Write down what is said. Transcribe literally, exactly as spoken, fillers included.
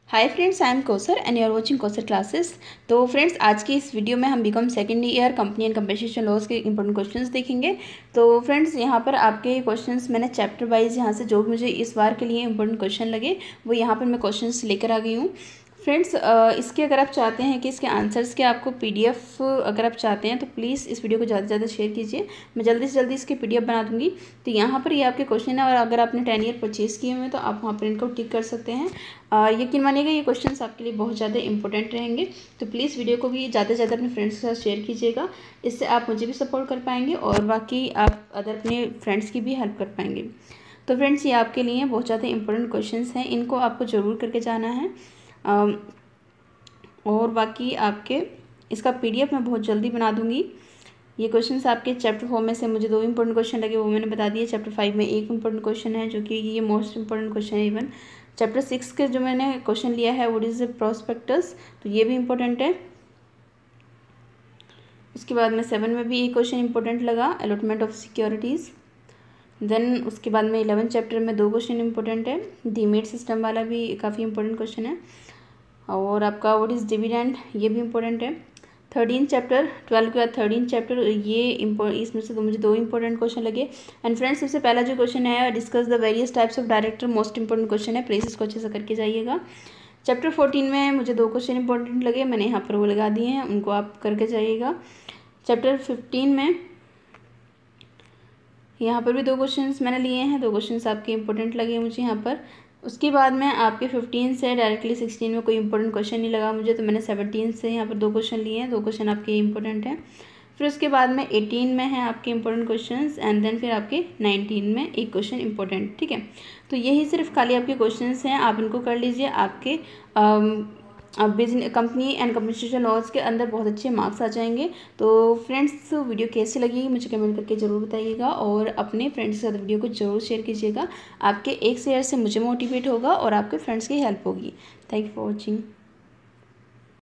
Hi friends, I am Kausar and you are watching Kausar classes. तो friends, आज की इस वीडियो में हम BCom second year company and compensation laws के इंपॉर्टेंट क्वेश्चंस देखेंगे। तो फ्रेंड्स, यहाँ पर आपके क्वेश्चंस मैंने चैप्टर वाइज यहाँ से जो मुझे इस बार के लिए इंपॉर्टेंट क्वेश्चन लगे वो यहाँ पर मैं क्वेश्चंस लेकर आ गई हूँ। फ्रेंड्स, इसके अगर आप चाहते हैं कि इसके आंसर्स के आपको पीडीएफ अगर आप चाहते हैं तो प्लीज़ इस वीडियो को ज़्यादा से ज़्यादा शेयर कीजिए। मैं जल्दी से जल्दी इसके पीडीएफ बना दूँगी। तो यहाँ पर ये आपके क्वेश्चन है और अगर आपने टेन ईयर परचेज़ किए हुए हैं तो आप वहाँ पर इनको टिक कर सकते हैं। यकीन मानिएगा ये क्वेश्चंस आपके लिए बहुत ज़्यादा इंपॉर्टेंट रहेंगे। तो प्लीज़ वीडियो को भी ज़्यादा से ज़्यादा अपने फ्रेंड्स के साथ शेयर कीजिएगा। इससे आप मुझे भी सपोर्ट कर पाएंगे और बाकी आप अदर अपने फ्रेंड्स की भी हेल्प कर पाएंगे। तो फ्रेंड्स, ये आपके लिए बहुत ज़्यादा इंपॉर्टेंट क्वेश्चंस हैं, इनको आपको ज़रूर करके जाना है। और बाकी आपके इसका पीडीएफ मैं बहुत जल्दी बना दूंगी। ये क्वेश्चंस आपके चैप्टर फोर में से मुझे दो इंपॉर्टेंट क्वेश्चन लगे वो मैंने बता दिए। चैप्टर फाइव में एक इंपॉर्टेंट क्वेश्चन है जो कि ये मोस्ट इंपॉर्टेंट क्वेश्चन है। इवन चैप्टर सिक्स के जो मैंने क्वेश्चन लिया है व्हाट इज़ द प्रोस्पेक्टस, तो ये भी इंपॉर्टेंट है। उसके बाद में सेवन में भी एक क्वेश्चन इंपॉर्टेंट लगा, अलॉटमेंट ऑफ सिक्योरिटीज़। देन उसके बाद में इलेवन चैप्टर में दो क्वेश्चन इंपॉर्टेंट है। डीमेट सिस्टम वाला भी काफ़ी इंपॉर्टेंट क्वेश्चन है। और आपका व्हाट इज़ डिविडेंड, ये भी इंपॉर्टेंट है। थर्टीन चैप्टर, ट्वेल्व के बाद थर्टीन चैप्टर, ये इम्पो इसमें से तो मुझे दो इंपॉर्टेंट क्वेश्चन लगे। एंड फ्रेंड्स, सबसे पहला जो क्वेश्चन है discuss the various types of director, most important question है। प्लीज़ इसको अच्छे से करके जाइएगा। चैप्टर फोर्टीन में मुझे दो क्वेश्चन इंपॉर्टेंट लगे, मैंने यहाँ पर वो लगा दिए हैं, उनको आप करके जाइएगा। चैप्टर फिफ्टीन में यहाँ पर भी दो क्वेश्चंस मैंने लिए हैं, दो क्वेश्चंस आपके इंपॉर्टेंट लगे मुझे यहाँ पर। उसके बाद में आपके फिफ्टीन से डायरेक्टली सिक्सटीन में कोई इंपॉर्टेंट क्वेश्चन नहीं लगा मुझे, तो मैंने सेवनटीन से यहाँ पर दो क्वेश्चन लिए हैं, दो क्वेश्चन आपके इंपॉर्टेंट हैं। फिर उसके बाद में एटीन में है आपके इंपॉर्टेंट क्वेश्चंस एंड देन फिर आपके नाइनटीन में एक क्वेश्चन इंपॉर्टेंट। ठीक है, तो यही सिर्फ खाली आपके क्वेश्चंस हैं, आप इनको कर लीजिए। आपके business company and compensation laws के अंदर बहुत अच्छे मार्क्स आ जाएंगे। तो फ्रेंड्स, वीडियो कैसी लगी मुझे कमेंट करके ज़रूर बताइएगा और अपने फ्रेंड्स के साथ वीडियो को ज़रूर शेयर कीजिएगा। आपके एक शेयर से मुझे मोटिवेट होगा और आपके फ्रेंड्स की हेल्प होगी। Thank you for watching.